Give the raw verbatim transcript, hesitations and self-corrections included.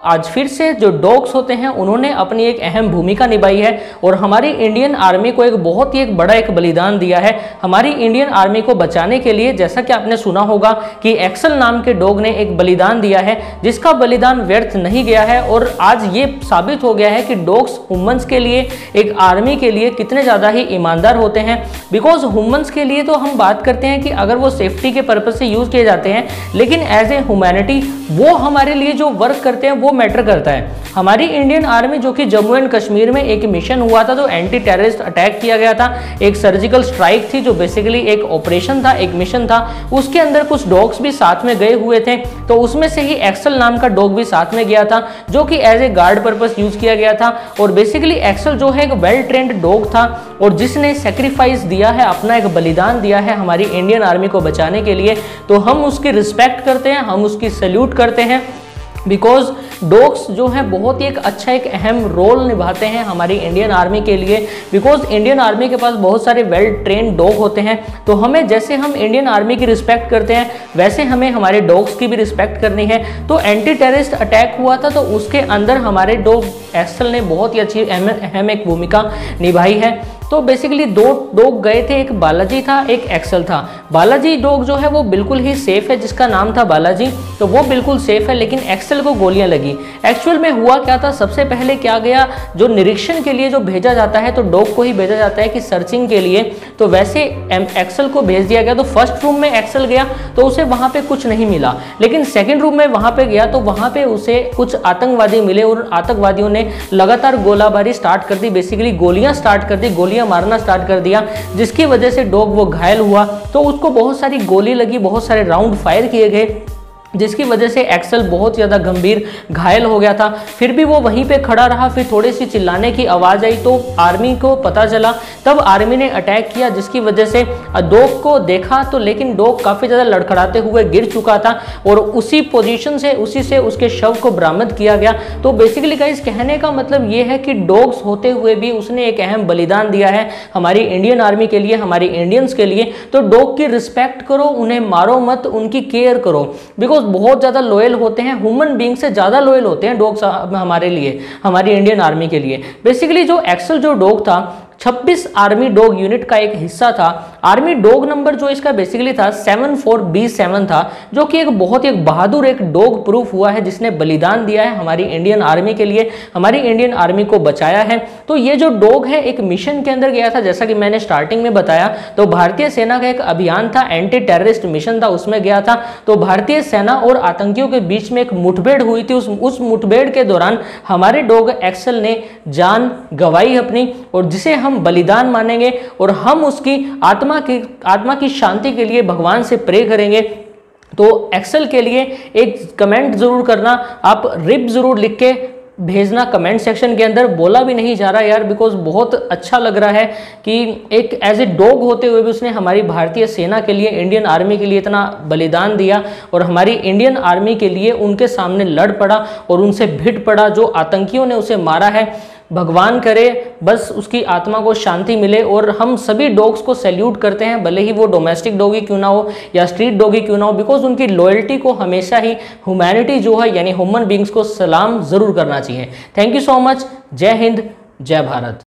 आज फिर से जो डॉग्स होते हैं उन्होंने अपनी एक अहम भूमिका निभाई है और हमारी इंडियन आर्मी को एक बहुत ही एक बड़ा एक बलिदान दिया है। हमारी इंडियन आर्मी को बचाने के लिए जैसा कि आपने सुना होगा कि एक्सल नाम के डॉग ने एक बलिदान दिया है, जिसका बलिदान व्यर्थ नहीं गया है और आज ये साबित हो गया है कि डॉग्स ह्यूमंस के लिए, एक आर्मी के लिए कितने ज़्यादा ही ईमानदार होते हैं। बिकॉज ह्यूमंस के लिए तो हम बात करते हैं कि अगर वो सेफ्टी के पर्पज से यूज़ किए जाते हैं, लेकिन एज ए ह्यूमैनिटी वो हमारे लिए जो वर्क करते हैं वो मैटर करता है। हमारी इंडियन आर्मी जो कि जम्मू एंड कश्मीर में एक मिशन हुआ था, तो एंटी टेररिस्ट अटैक किया गया था, एक सर्जिकल स्ट्राइक थी जो बेसिकली एक ऑपरेशन था, एक मिशन था, उसके अंदर कुछ डॉग्स भी साथ में गए हुए थे। तो उसमें से ही एक्सल नाम का डॉग भी साथ में गया था जो कि as a guard purpose use किया गया था। और बेसिकली एक्सल जो है एक वेल ट्रेंड डॉग था और जिसने सेक्रीफाइस दिया है, अपना एक बलिदान दिया है हमारी इंडियन आर्मी को बचाने के लिए। तो हम उसकी रिस्पेक्ट करते हैं, हम उसकी सैल्यूट करते हैं। बिकॉज डॉग्स जो है बहुत ही एक अच्छा एक अहम रोल निभाते हैं हमारी इंडियन आर्मी के लिए। बिकॉज इंडियन आर्मी के पास बहुत सारे वेल ट्रेन डॉग होते हैं, तो हमें जैसे हम इंडियन आर्मी की रिस्पेक्ट करते हैं वैसे हमें हमारे डॉग्स की भी रिस्पेक्ट करनी है। तो एंटी टेररिस्ट अटैक हुआ था, तो उसके अंदर हमारे डॉग एक्सल ने बहुत ही अच्छी अहम एक भूमिका निभाई है। तो बेसिकली दो डॉग गए थे, एक बालाजी था, एक एक्सल था। बालाजी डॉग जो है वो बिल्कुल ही सेफ है, जिसका नाम था बालाजी, तो वो बिल्कुल सेफ है, लेकिन एक्सल को गोलियां लगी। एक्चुअल में हुआ क्या था, सबसे पहले क्या गया, जो निरीक्षण के लिए जो भेजा जाता है तो डॉग को ही भेजा जाता है कि सर्चिंग के लिए, तो वैसे एक्सल को भेज दिया गया। तो फर्स्ट रूम में एक्सल गया तो उसे वहां पे कुछ नहीं मिला, लेकिन सेकेंड रूम में वहां पे गया तो वहां पे उसे कुछ आतंकवादी मिले और आतंकवादियों ने लगातार गोलाबारी स्टार्ट कर दी, बेसिकली गोलियां स्टार्ट कर दी, गोलियां मारना स्टार्ट कर दिया, जिसकी वजह से डॉग वो घायल हुआ। तो उसको बहुत सारी गोली लगी, बहुत सारे राउंड फायर किए गए, जिसकी वजह से एक्सल बहुत ज़्यादा गंभीर घायल हो गया था। फिर भी वो वहीं पे खड़ा रहा। फिर थोड़ी सी चिल्लाने की आवाज़ आई तो आर्मी को पता चला, तब आर्मी ने अटैक किया, जिसकी वजह से डॉग को देखा तो लेकिन डॉग काफ़ी ज़्यादा लड़खड़ाते हुए गिर चुका था और उसी पोजीशन से उसी से उसके शव को बरामद किया गया। तो बेसिकली गाइस कहने का मतलब ये है कि डॉग्स होते हुए भी उसने एक अहम बलिदान दिया है हमारी इंडियन आर्मी के लिए, हमारी इंडियंस के लिए। तो डॉग की रिस्पेक्ट करो, उन्हें मारो मत, उनकी केयर करो। बिकॉज बहुत ज़्यादा लॉयल होते हैं, ह्यूमन बीइंग से ज़्यादा लॉयल होते हैं डॉग्स हमारे लिए, हमारी इंडियन आर्मी के लिए। बेसिकली जो एक्सल जो डॉग था छब्बीस आर्मी डॉग यूनिट का एक हिस्सा था। आर्मी डॉग नंबर जो इसका बेसिकली था सेवन फोर बी सेवन था, जो कि एक बहुत ही एक बहादुर एक डॉग प्रूफ हुआ है, जिसने बलिदान दिया है हमारी इंडियन आर्मी के लिए, हमारी इंडियन आर्मी को बचाया है। तो ये जो डॉग है एक मिशन के अंदर गया था, जैसा कि मैंने स्टार्टिंग में बताया। तो भारतीय सेना का एक अभियान था, एंटी टेररिस्ट मिशन था, उसमें गया था। तो भारतीय सेना और आतंकियों के बीच में एक मुठभेड़ हुई थी। उस उस मुठभेड़ के दौरान हमारे डॉग एक्सल ने जान गंवाई अपनी, और जिसे हम बलिदान मानेंगे और हम उसकी आत्मा की आत्मा की शांति के लिए भगवान से प्रे करेंगे। तो एक्सल के लिए एक कमेंट जरूर करना, आप रिप जरूर लिख के भेजना कमेंट सेक्शन के अंदर। बोला भी नहीं जा रहा यार, बिकॉज बहुत अच्छा लग रहा है कि एक एज ए डॉग होते हुए भी उसने हमारी भारतीय सेना के लिए, इंडियन आर्मी के लिए इतना बलिदान दिया और हमारी इंडियन आर्मी के लिए उनके सामने लड़ पड़ा और उनसे भिड़ पड़ा। जो आतंकियों ने उसे मारा है, भगवान करे बस उसकी आत्मा को शांति मिले। और हम सभी डॉग्स को सैल्यूट करते हैं, भले ही वो डोमेस्टिक डॉग ही क्यों ना हो या स्ट्रीट डॉग ही क्यों ना हो, बिकॉज उनकी लॉयल्टी को हमेशा ही ह्यूमैनिटी जो है यानी ह्यूमन बींग्स को सलाम जरूर करना चाहिए। Thank you so much. जय हिंद, जय भारत।